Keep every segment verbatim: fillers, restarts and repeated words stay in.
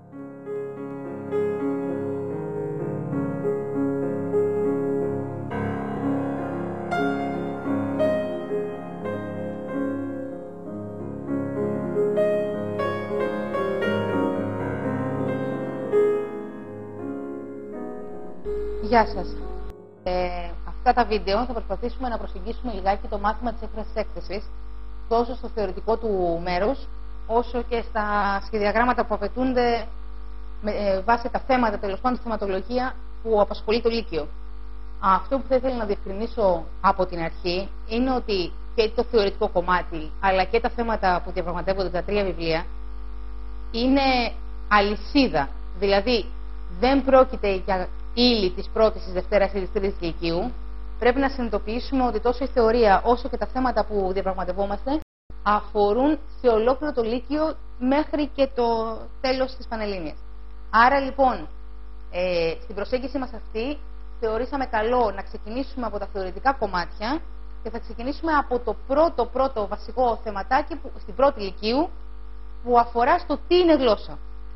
Γεια σας. Ε, αυτά τα βίντεο θα προσπαθήσουμε να προσεγγίσουμε λιγάκι το μάθημα της έκφρασης έκθεσης, τόσο στο θεωρητικό του μέρους, όσο και στα σχεδιαγράμματα που απαιτούνται με ε, βάση τα θέματα, τέλος πάντων, τη θεματολογία που απασχολεί το Λύκειο. Αυτό που θα ήθελα να διευκρινίσω από την αρχή είναι ότι και το θεωρητικό κομμάτι, αλλά και τα θέματα που διαπραγματεύονται τα τρία βιβλία, είναι αλυσίδα. Δηλαδή, δεν πρόκειται για ύλη της πρώτης, της δευτέρας ή της τρίτης Λυκείου. Πρέπει να συνειδητοποιήσουμε ότι τόσο η θεωρία όσο και τα θέματα που διαπραγματευόμαστε αφορούν σε ολόκληρο το Λύκειο μέχρι και το τέλος της Πανελλήνιας. Άρα λοιπόν, ε, στην προσέγγιση μας αυτή, θεωρήσαμε καλό να ξεκινήσουμε από τα θεωρητικά κομμάτια και θα ξεκινήσουμε από το πρώτο πρώτο βασικό θεματάκι που, στην πρώτη Λυκείου, που αφορά στο τι είναι γλώσσα.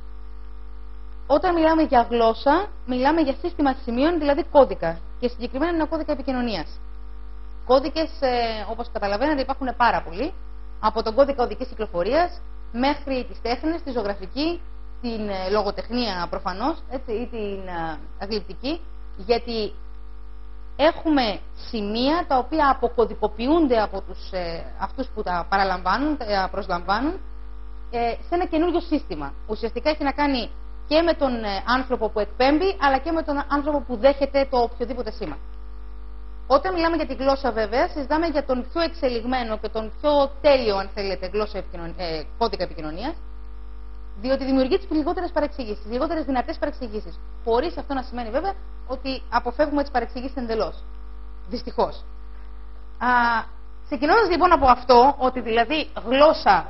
Όταν μιλάμε για γλώσσα, μιλάμε για σύστημα σημείων, δηλαδή κώδικα. Και συγκεκριμένα είναι ένα κώδικα επικοινωνίας. Κώδικες, ε, όπως καταλαβαίνετε, υπάρχουν πάρα πολλοί. Από τον κώδικα οδικής κυκλοφορίας μέχρι τις τέχνες, τη ζωγραφική, την ε, λογοτεχνία προφανώς, έτσι, ή την ε, αγλυπτική. Γιατί έχουμε σημεία τα οποία αποκωδικοποιούνται από τους, ε, αυτούς που τα παραλαμβάνουν, τα προσλαμβάνουν, ε, σε ένα καινούριο σύστημα. Ουσιαστικά έχει να κάνει και με τον άνθρωπο που εκπέμπει, αλλά και με τον άνθρωπο που δέχεται το οποιοδήποτε σήμα. Όταν μιλάμε για τη γλώσσα, βέβαια, συζητάμε για τον πιο εξελιγμένο και τον πιο τέλειο, αν θέλετε, γλώσσα επικοινων... ε, κώδικα επικοινωνίας, διότι δημιουργεί τις λιγότερες παρεξηγήσεις, τις λιγότερες δυνατές παρεξηγήσεις. Χωρίς αυτό να σημαίνει, βέβαια, ότι αποφεύγουμε τις παρεξηγήσεις εντελώς. Δυστυχώς. Ξεκινώντας λοιπόν από αυτό, ότι δηλαδή γλώσσα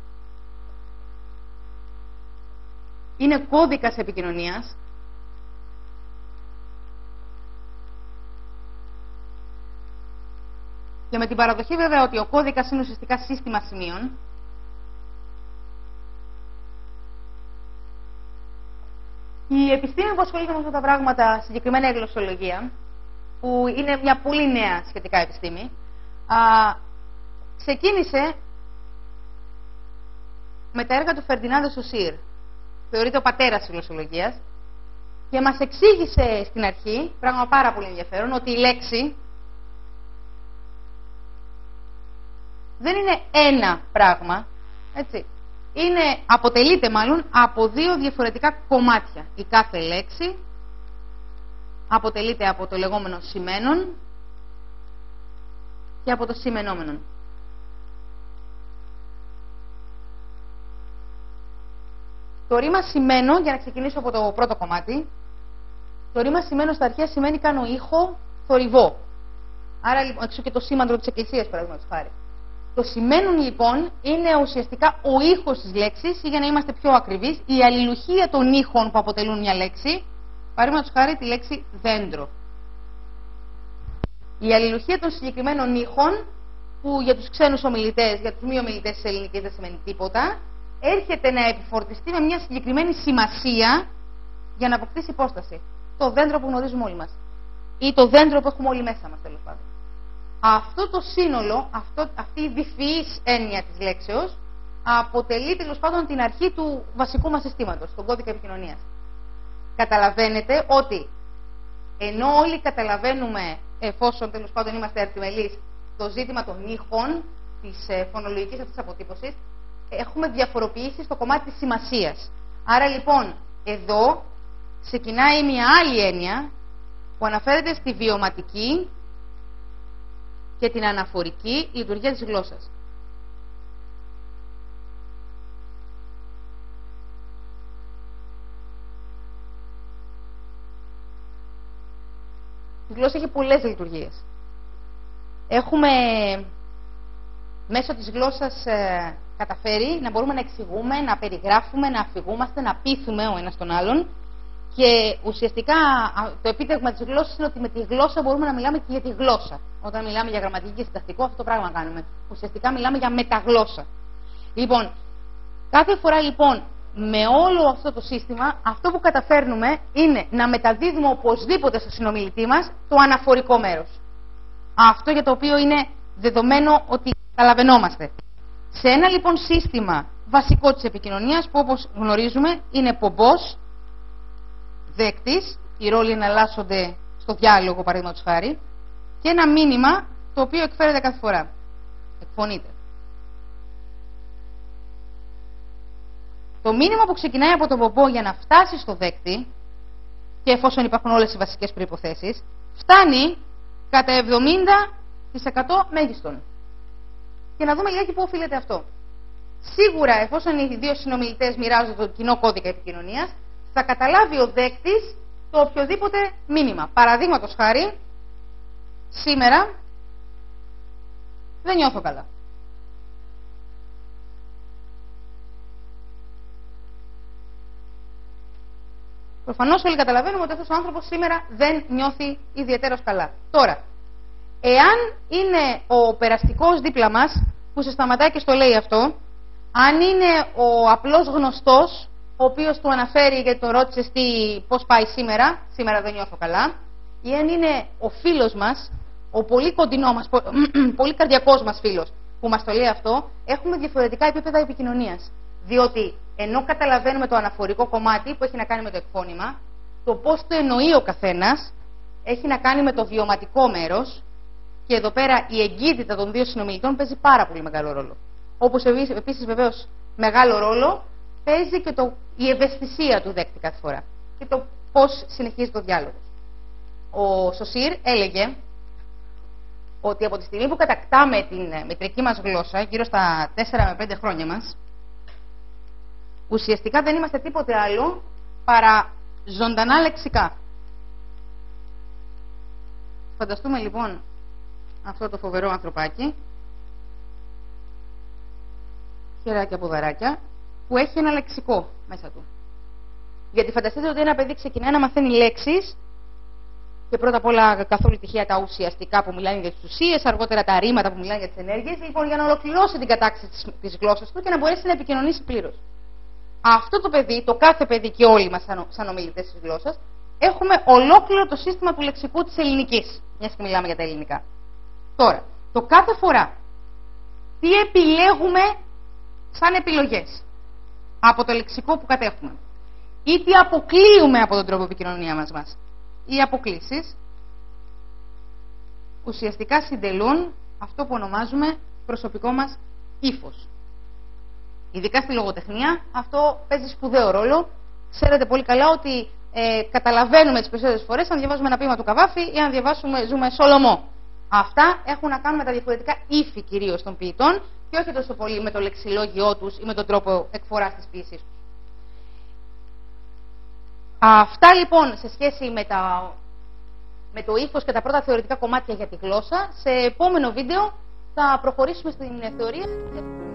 είναι κώδικας επικοινωνίας, και με την παραδοχή βέβαια ότι ο κώδικας είναι ουσιαστικά σύστημα σημείων, η επιστήμη που ασχολείται με αυτά τα πράγματα, συγκεκριμένα η γλωσσολογία, που είναι μια πολύ νέα σχετικά επιστήμη, α, ξεκίνησε με τα έργα του Φερντινάντο Σοσίρ. Θεωρείται ο πατέρας της γλωσσολογίας, και μας εξήγησε στην αρχή, πράγμα πάρα πολύ ενδιαφέρον, ότι η λέξη δεν είναι ένα πράγμα, έτσι. Είναι, αποτελείται μάλλον από δύο διαφορετικά κομμάτια. Η κάθε λέξη αποτελείται από το λεγόμενο σημαίνον και από το σημενόμενον. Το ρήμα σημαίνω, για να ξεκινήσω από το πρώτο κομμάτι, το ρήμα σημαίνω στα αρχαία σημαίνει κάνω ήχο θορυβό. Άρα λοιπόν, εξού και το σήμαντρο της Εκκλησίας, παραδείγματος χάρη. Το σημαίνουν λοιπόν είναι ουσιαστικά ο ήχος της λέξης, ή για να είμαστε πιο ακριβείς, η αλληλουχία των ήχων που αποτελούν μια λέξη, παραδείγματος χάρη τη λέξη δέντρο. Η αλληλουχία των συγκεκριμένων ήχων, που για τους ξένους ομιλητές, για τους μη ομιλητές της ελληνικής δεν σημαίνει τίποτα, έρχεται να επιφορτιστεί με μια συγκεκριμένη σημασία για να αποκτήσει υπόσταση. Το δέντρο που γνωρίζουμε όλοι μας. Ή το δέντρο που έχουμε όλοι μέσα μας, τέλος πάντων. Αυτό το σύνολο, αυτό, αυτή η διφυής έννοια της λέξεως, αποτελεί τέλος πάντων την αρχή του βασικού μας συστήματος, τον κώδικα επικοινωνίας. Καταλαβαίνετε ότι ενώ όλοι καταλαβαίνουμε, εφόσον τέλος πάντων είμαστε αρτιμελείς, το ζήτημα των ήχων, της ε, φωνολογικής αυτής αποτύπωσης, έχουμε διαφοροποιήσει στο κομμάτι της σημασίας. Άρα λοιπόν, εδώ ξεκινάει μια άλλη έννοια που αναφέρεται στη βιωματική και την αναφορική λειτουργία της γλώσσας. Η γλώσσα έχει πολλές λειτουργίες. Έχουμε μέσω της γλώσσας ε, καταφέρει να μπορούμε να εξηγούμε, να περιγράφουμε, να αφηγούμαστε, να πείθουμε ο ένας τον άλλον. Και ουσιαστικά το επίτευγμα της γλώσσας είναι ότι με τη γλώσσα μπορούμε να μιλάμε και για τη γλώσσα. Όταν μιλάμε για γραμματική και συντακτικό, αυτό το πράγμα κάνουμε. Ουσιαστικά μιλάμε για μεταγλώσσα. Λοιπόν, κάθε φορά λοιπόν με όλο αυτό το σύστημα, αυτό που καταφέρνουμε είναι να μεταδίδουμε οπωσδήποτε στο συνομιλητή μας το αναφορικό μέρος. Αυτό για το οποίο είναι δεδομένο ότι καταλαβαίνόμαστε. Σε ένα λοιπόν σύστημα βασικό της επικοινωνίας, που όπως γνωρίζουμε είναι πομπός, δέκτης, οι ρόλοι εναλλάσσονται στο διάλογο παραδείγματος χάρη, και ένα μήνυμα το οποίο εκφέρεται κάθε φορά. Εκφωνείται. Το μήνυμα που ξεκινάει από τον πομπό για να φτάσει στο δέκτη, και εφόσον υπάρχουν όλες οι βασικές προϋποθέσεις, φτάνει κατά εβδομήντα τοις εκατό μέγιστον. Και να δούμε λιγάκι πού οφείλεται αυτό. Σίγουρα, εφόσον οι δύο συνομιλητές μοιράζονται το κοινό κώδικα επικοινωνίας, θα καταλάβει ο δέκτης το οποιοδήποτε μήνυμα. Παραδείγματος χάρη, σήμερα δεν νιώθω καλά. Προφανώς όλοι καταλαβαίνουμε ότι αυτός ο άνθρωπος σήμερα δεν νιώθει ιδιαιτέρως καλά. Τώρα, εάν είναι ο περαστικός δίπλα μας, που σε σταματάει και στο λέει αυτό, αν είναι ο απλός γνωστός, ο οποίος του αναφέρει γιατί τον ρώτησες τι, πώς πάει σήμερα, σήμερα δεν νιώθω καλά, ή αν είναι ο φίλος μας, ο πολύ κοντινό μας, πολύ καρδιακός μας φίλος, που μας το λέει αυτό, έχουμε διαφορετικά επίπεδα επικοινωνίας. Διότι ενώ καταλαβαίνουμε το αναφορικό κομμάτι που έχει να κάνει με το εκφώνημα, το πώς το εννοεί ο καθένας έχει να κάνει με το βιωματικό μέρος, και εδώ πέρα η εγκύτητα των δύο συνομιλητών παίζει πάρα πολύ μεγάλο ρόλο. Όπως επίσης βεβαίως μεγάλο ρόλο παίζει και το, η ευαισθησία του δέκτη κάθε φορά και το πώς συνεχίζει το διάλογο. Ο Σοσίρ έλεγε ότι από τη στιγμή που κατακτάμε την μετρική μας γλώσσα, γύρω στα τέσσερα με πέντε χρόνια μας, ουσιαστικά δεν είμαστε τίποτε άλλο παρά ζωντανά λεξικά. Φανταστούμε λοιπόν αυτό το φοβερό ανθρωπάκι, χεράκια ποδαράκια, που έχει ένα λεξικό μέσα του. Γιατί φανταστείτε ότι ένα παιδί ξεκινάει να μαθαίνει λέξεις, και πρώτα απ' όλα καθ' όλη τυχαία τα ουσιαστικά που μιλάνε για τις ουσίες, αργότερα τα ρήματα που μιλάνε για τις ενέργειες, λοιπόν για να ολοκληρώσει την κατάκτηση της, της γλώσσας του και να μπορέσει να επικοινωνήσει πλήρως. Αυτό το παιδί, το κάθε παιδί και όλοι μας σαν, σαν ομιλητές της γλώσσας, έχουμε ολόκληρο το σύστημα του λεξικού της ελληνικής, μιας και μιλάμε για τα ελληνικά. Τώρα, το κάθε φορά τι επιλέγουμε σαν επιλογές από το λεξικό που κατέχουμε, ή τι αποκλείουμε από τον τρόπο επικοινωνία μας, μας. Οι αποκλήσεις ουσιαστικά συντελούν αυτό που ονομάζουμε προσωπικό μας ύφος. Ειδικά στη λογοτεχνία αυτό παίζει σπουδαίο ρόλο. Ξέρετε πολύ καλά ότι ε, καταλαβαίνουμε τις περισσότερες φορές αν διαβάζουμε ένα ποίημα του Καβάφη ή αν διαβάσουμε ζούμε Σολομό. Αυτά έχουν να κάνουν με τα διαφορετικά ύφη κυρίως των ποιητών και όχι τόσο πολύ με το λεξιλόγιό τους ή με τον τρόπο εκφοράς της ποιήσης τους. Αυτά λοιπόν σε σχέση με, τα, με το ύφος και τα πρώτα θεωρητικά κομμάτια για τη γλώσσα. Σε επόμενο βίντεο θα προχωρήσουμε στην θεωρία.